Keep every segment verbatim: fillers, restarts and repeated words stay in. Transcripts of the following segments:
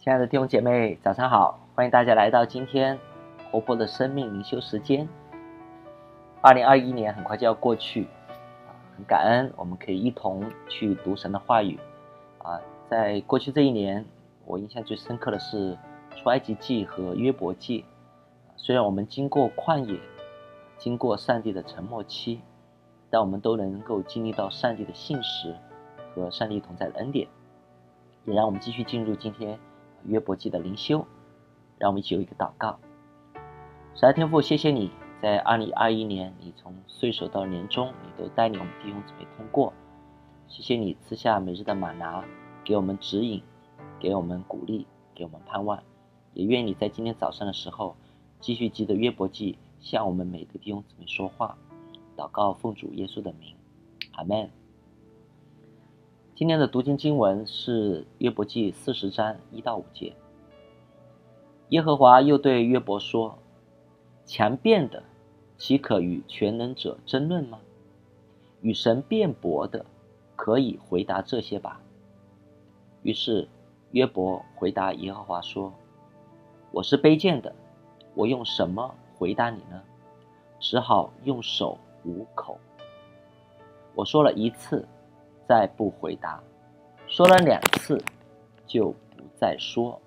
亲爱的弟兄姐妹，早上好！欢迎大家来到今天活泼的生命灵修时间。二零二一年很快就要过去，很感恩我们可以一同去读神的话语。啊，在过去这一年，我印象最深刻的是出埃及记和约伯记。虽然我们经过旷野，经过上帝的沉默期，但我们都能够经历到上帝的信实和上帝同在的恩典。也让我们继续进入今天约伯记的灵修，让我们一起有一个祷告。神的天父，谢谢你在二零二一年，你从岁首到年终，你都带领我们弟兄姊妹通过。谢谢你赐下每日的玛拿，给我们指引，给我们鼓励，给我们盼望。也愿你在今天早上的时候，继续记得约伯记向我们每个弟兄姊妹说话。祷告奉主耶稣的名，阿们。今天的读经经文是约伯记四十章一到五节。耶和华又对约伯说：强辩的岂可与全能者争论吗？与神辩驳的可以回答这些吧。于是约伯回答耶和华说：我是卑贱的，我用什么回答你呢？只好用手捂口。我说了一次，再不回答，说了两次，就不再说。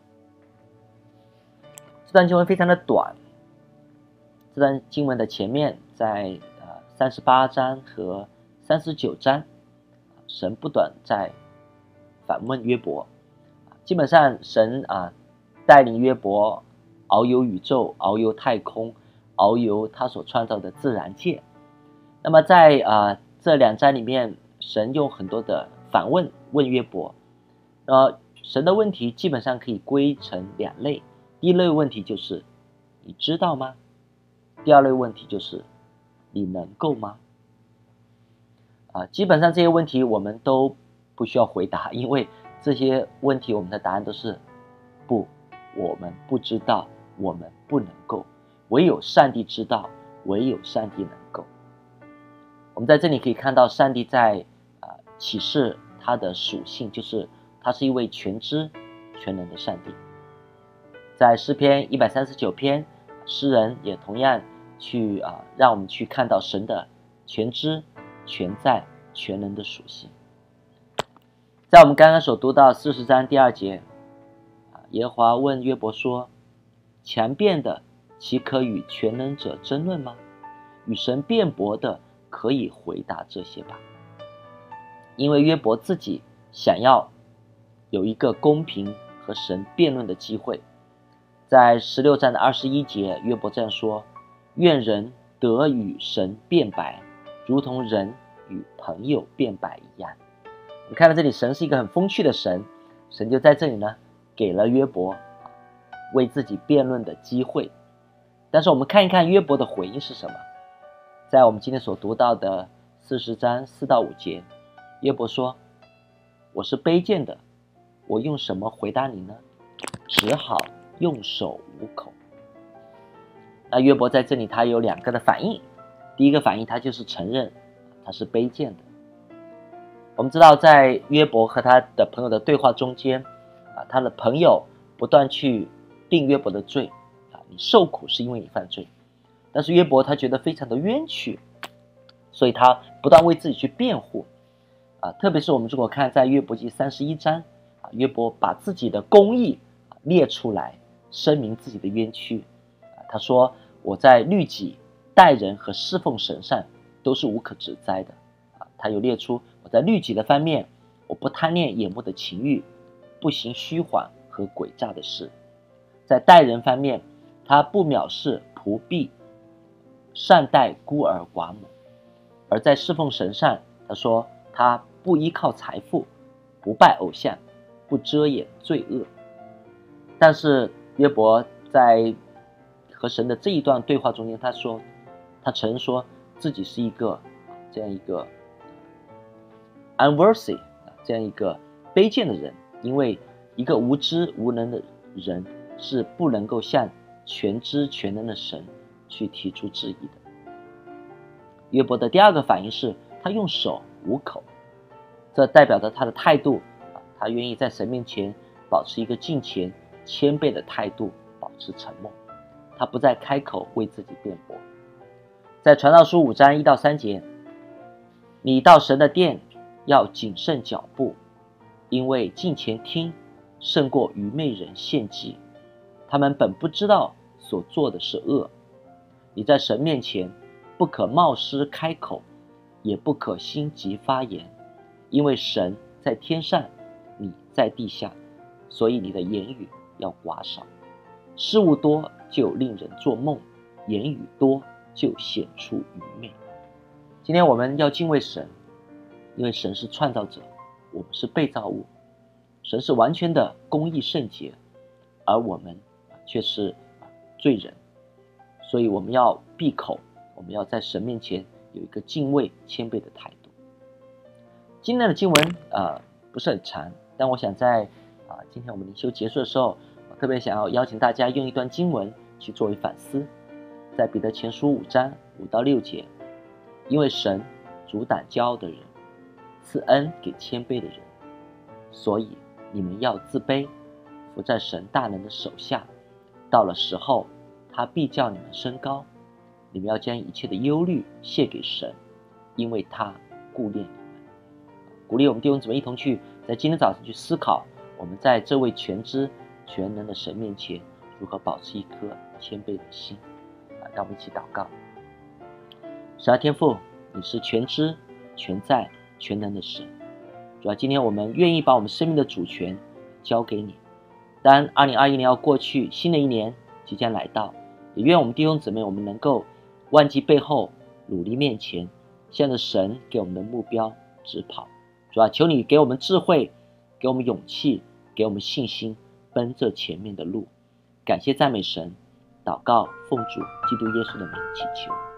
这段经文非常的短，这段经文的前面在呃三十八章和三十九章，神不断在反问约伯，基本上神啊带领约伯遨游宇宙，遨游太空，遨游他所创造的自然界。那么在啊这两章里面，神用很多的反问问约伯，呃，神的问题基本上可以归成两类。第一类问题就是你知道吗？第二类问题就是你能够吗？啊，基本上这些问题我们都不需要回答，因为这些问题我们的答案都是不，我们不知道，我们不能够，唯有上帝知道，唯有上帝能够。我们在这里可以看到上帝在呃启示他的属性，就是他是一位全知全能的上帝。在诗篇一百三十九篇，诗人也同样去啊、呃、让我们去看到神的全知全在全能的属性。在我们刚刚所读到四十章第二节，耶和华问约伯说：强辩的岂可与全能者争论吗？与神辩驳的可以回答这些吧。因为约伯自己想要有一个公平和神辩论的机会。在十六章的二十一节，约伯这样说：愿人得与神辩白，如同人与朋友辩白一样。你看到这里，神是一个很风趣的神，神就在这里呢给了约伯为自己辩论的机会。但是我们看一看约伯的回应是什么。在我们今天所读到的四十章四到五节，约伯说：我是卑贱的，我用什么回答你呢？只好用手捂口。那约伯在这里他有两个的反应。第一个反应，他就是承认他是卑贱的。我们知道在约伯和他的朋友的对话中间，啊，他的朋友不断去定约伯的罪，啊，你受苦是因为你犯罪。但是约伯他觉得非常的冤屈，所以他不断为自己去辩护。啊，特别是我们如果看在约伯记三十一章，啊，约伯把自己的公义列出来，声明自己的冤屈。啊，他说：我在律己、待人和侍奉神上都是无可指摘的。啊，他有列出我在律己的方面，我不贪恋眼目的情欲，不行虚谎和诡诈的事。在待人方面，他不藐视仆婢，善待孤儿寡母。而在侍奉神上，他说他不依靠财富，不拜偶像，不遮掩罪恶。但是约伯在和神的这一段对话中间，他说他承认说自己是一个这样一个 unworthy 这样一个卑贱的人，因为一个无知无能的人是不能够向全知全能的神去提出质疑的。约伯的第二个反应是他用手捂口，这代表着他的态度，他愿意在神面前保持一个敬虔谦卑的态度保持沉默，他不再开口为自己辩驳。在传道书五章一到三节，你到神的殿要谨慎脚步，因为近前听胜过愚昧人献祭，他们本不知道所做的是恶。你在神面前不可冒失开口，也不可心急发言，因为神在天上，你在地下，所以你的言语要寡少。事物多就令人做梦，言语多就显出愚昧。今天我们要敬畏神，因为神是创造者，我们是被造物。神是完全的公义圣洁，而我们却是罪人，所以我们要闭口，我们要在神面前有一个敬畏谦卑的态度。今天的经文呃不是很长，但我想在啊、呃、今天我们灵修结束的时候，我特别想要邀请大家用一段经文去作为反思。在彼得前书五章五到六节，因为神阻挡骄傲的人，赐恩给谦卑的人，所以你们要自卑，伏在神大能的手下，到了时候他必叫你们升高。你们要将一切的忧虑卸给神，因为他顾念你们。鼓励我们弟兄姊妹一同去在今天早晨去思考，我们在这位全知全能的神面前如何保持一颗谦卑的心。让我们一起祷告。神啊，天父，你是全知全在全能的神，主啊，今天我们愿意把我们生命的主权交给你。当二零二一年要过去，新的一年即将来到，也愿我们弟兄姊妹我们能够忘记背后，努力面前，向着神给我们的目标直跑。主啊，求你给我们智慧，给我们勇气，给我们信心，奔这前面的路。感谢赞美神，祷告奉主基督耶稣的名祈求。